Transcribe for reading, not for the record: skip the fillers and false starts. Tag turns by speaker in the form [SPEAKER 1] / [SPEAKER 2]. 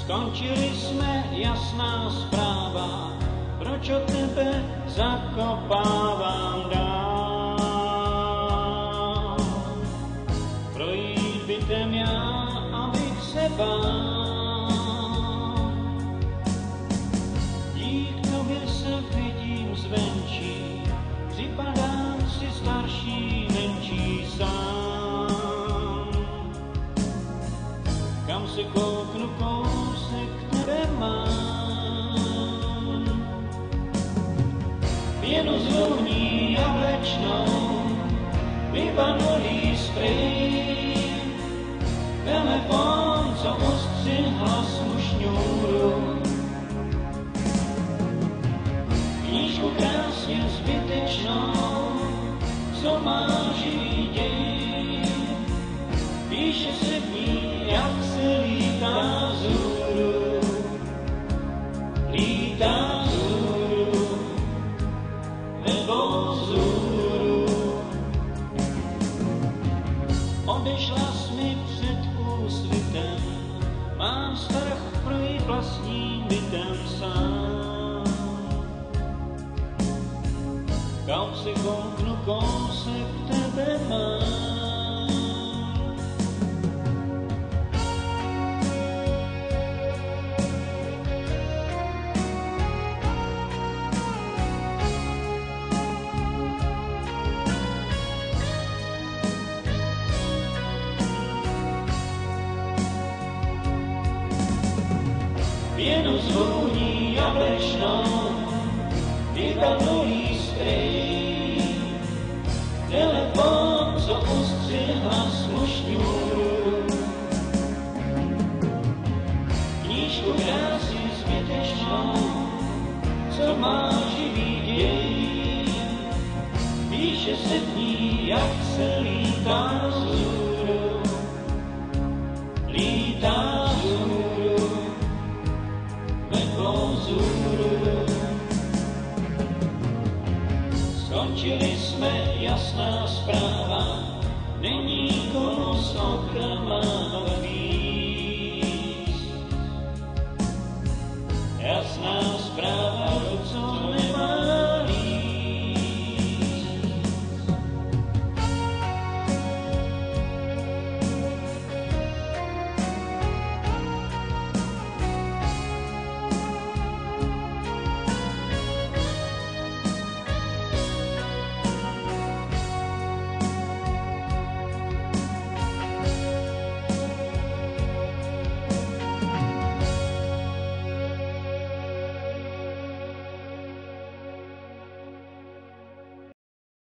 [SPEAKER 1] Skončili jsme, jasná zpráva, proč od tebe zakopávám dál. Projít bytem já, abych se bál. Dík tobě se vidím zvenčí, připadám si starší, menší sám. Kam se kouknu, kousek tebe mám. Pěnu zvoní jablečnou, vyvanulý sprej. Telefon, co ustřihlas mu šňůru. Knížku krásně zbytečnou, co má živý děj. Píše se v ní, jak se lítá vzhůru. Lítá vzhůru, nebo vzhůru. Odešlas mi před úsvitem, mám strach projít vlastním bytem sám. Kam se kouknu, kousek tebe mám. Pěnu zvůní jablečnou, vyvanulý sprej. Telefon, co ustřihlas mu šňůru. Knížku krásně zbytečnou, co má živý děj. Píše se v ní, jak se lítá vzhůru. Lítá vzhůru, nebo vzhůru. Skončili jsme, jasná zpráva, není komu z okna málo víc. Jasná